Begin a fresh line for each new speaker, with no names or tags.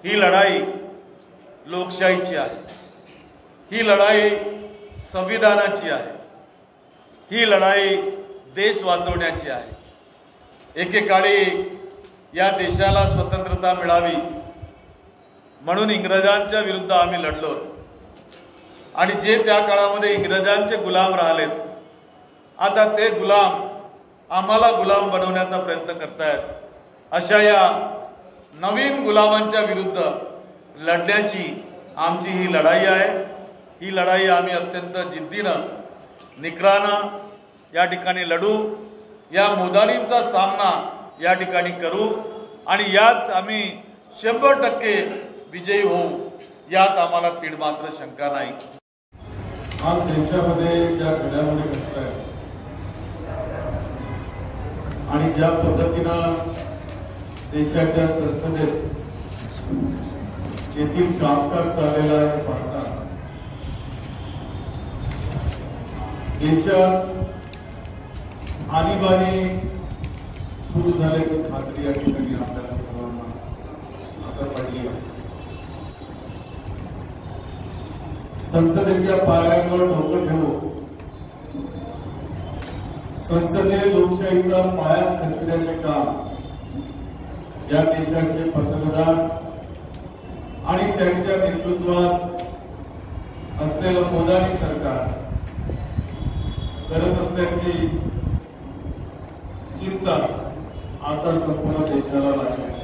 ही लढाई लोकशाहीची आहे, ही लढाई संविधानाची आहे, ही लढाई देश वाचवण्याची आहे। एकेकाळी या देशाला स्वतंत्रता मिळावी म्हणून इंग्रजांच्या विरुद्ध आम्ही लढलो आणि जे त्या काळामध्ये इंग्रजांचे गुलाम राहिलेत, आता ते गुलाम आम्हाला गुलाम बनवण्याचा प्रयत्न करतायत। अशा या नवीन गुलामांच्या विरुद्ध लढण्याची आमची ही लढाई आहे। ही लढाई आम्ही अत्यंत जिद्दीनं निकरानं या ठिकाणी लढू, या मोदानींचा सामना या ठिकाणी करू आणि यात आम्ही 100% विजयी होऊ, यात आम्हाला तीडमात्र शंका नाही।
आज देशामध्ये ज्या घडामोडी घडत आहेत आणि ज्या पद्धतीनं देशाच्या संसदेत येथील कामकाज चाललेलं आहे पाहता देशात आणीबाणी सुरू झाल्याची खात्री या ठिकाणी आपल्याला सर्वांना आता पडली आहे। संसदेच्या पाऱ्यांवर डोकं ठेवून संसदीय लोकशाहीचा पायाच खचविण्याचे काम या देशाचे पंतप्रधान आणि त्यांच्या नेतृत्वात असलेलं मोदानी सरकार करत असल्याची चिंता आता संपूर्ण देशाला लागली।